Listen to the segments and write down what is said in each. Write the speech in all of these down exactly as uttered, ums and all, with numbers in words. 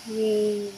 Yay.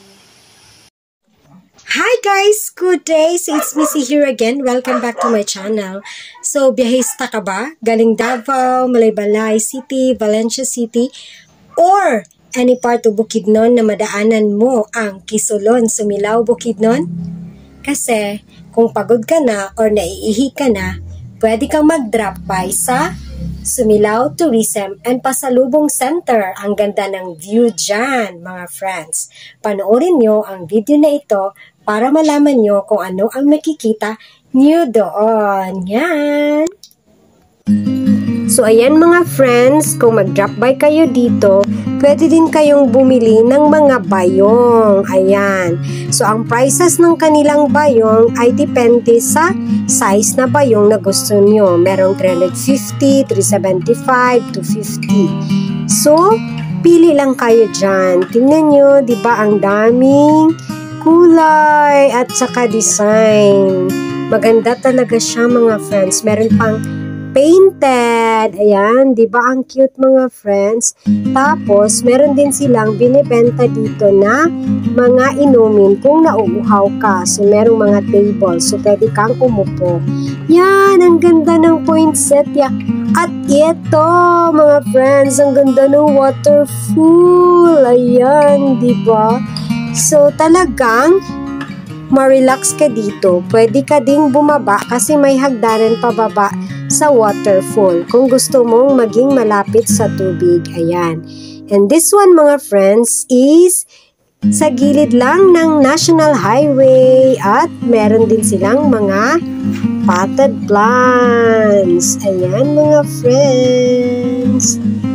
Hi guys! Good day! So it's Missy here again. Welcome back to my channel. So, biyahista ka ba? Galing Davao, Malaybalay City, Valencia City, or any part of Bukidnon na madaanan mo ang Kisulon, Sumilao, Bukidnon? Kasi, kung pagod ka na or naiihi ka na, pwede kang mag-drop by sa Sumilao Tourism and Pasalubong Center. Ang ganda ng view dyan, mga friends. Panoorin nyo ang video na ito para malaman nyo kung ano ang makikita nyo doon. Yan! So, ayan mga friends, kung mag-drop by kayo dito, pwede din kayong bumili ng mga bayong. Ayan. So, ang prices ng kanilang bayong ay depende sa size na bayong na gusto nyo. Merong three fifty, three seventy-five, two fifty. So, pili lang kayo dyan. Tingnan nyo, di ba ang daming kulay at saka design. Maganda talaga siya mga friends. Meron pang painted. Ayan, di ba ang cute mga friends? Tapos, meron din silang binibenta dito na mga inumin kung nauuhaw ka. So, merong mga table. So, pwede kang umupo. Yan, ang ganda ng poinsettia. At ito, mga friends, ang ganda ng waterfall. Ayan, di ba? So, talagang ma-relax ka dito. Pwede ka ding bumaba kasi may hagdanan pababa sa waterfall kung gusto mong maging malapit sa tubig. Ayan. And this one, mga friends, is sa gilid lang ng National Highway at meron din silang mga potted plants. Ayan, mga friends.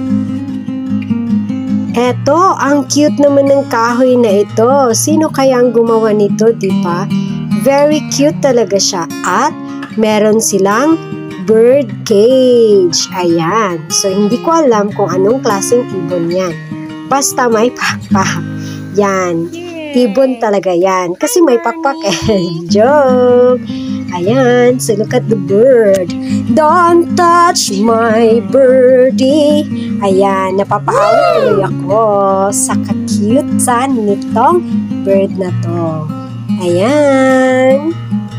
Eto, ang cute naman ng kahoy na ito. Sino kaya ang gumawa nito, di ba? Very cute talaga siya. At meron silang bird cage. Ayan. So, hindi ko alam kung anong klaseng ibon yan. Basta may pakpak. Yan. Ibon talaga yan. Kasi may pakpak eh. Joke. Ayan. So, look at the bird. Don't touch my birdie. Ayan. Napapaawa tuloy ako sa ka-cute nitong bird na to. Ayan.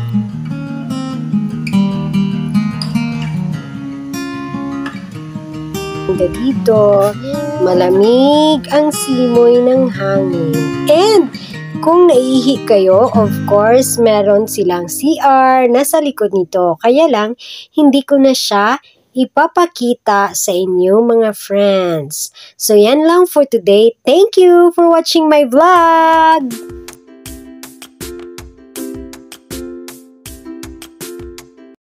Dito, malamig ang simoy ng hangin. And, kung naihi kayo, of course, meron silang C R nasa likod nito. Kaya lang, hindi ko na siya ipapakita sa inyo mga friends. So, yan lang for today. Thank you for watching my vlog!